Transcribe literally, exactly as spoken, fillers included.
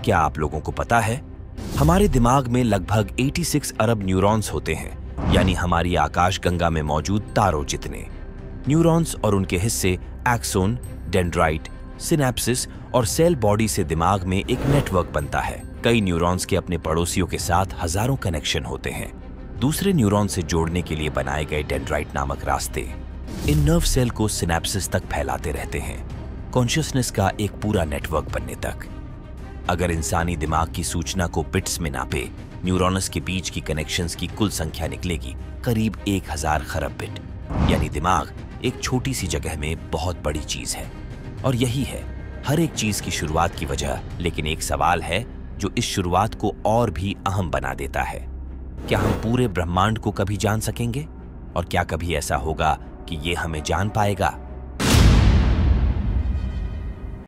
क्या आप लोगों को पता है, हमारे दिमाग में लगभग छियासी अरब न्यूरॉन्स होते हैं, यानी हमारी आकाशगंगा में मौजूद तारों जितने। न्यूरॉन्स और उनके हिस्से एक्सोन, डेंड्राइट, सिनेप्सिस और सेल बॉडी से दिमाग में एक नेटवर्क बनता है। कई न्यूरॉन्स के अपने पड़ोसियों के साथ हजारों कनेक्शन होते हैं। दूसरे न्यूरॉन से जोड़ने के लिए बनाए गए डेंड्राइट नामक रास्ते इन नर्व सेल को सिनेप्सिस तक फैलाते रहते हैं, कॉन्शियसनेस का एक पूरा नेटवर्क बनने तक। अगर इंसानी दिमाग की सूचना को बिट्स में नापे, न्यूरॉन्स के बीच की कनेक्शंस की कुल संख्या निकलेगी करीब एक हजार खरब बिट। यानी दिमाग एक छोटी सी जगह में बहुत बड़ी चीज है। और यही है हर एक चीज की शुरुआत की वजह। लेकिन एक सवाल है जो इस शुरुआत को और भी अहम बना देता है। क्या हम पूरे ब्रह्मांड को कभी जान सकेंगे? और क्या कभी ऐसा होगा कि ये हमें जान पाएगा?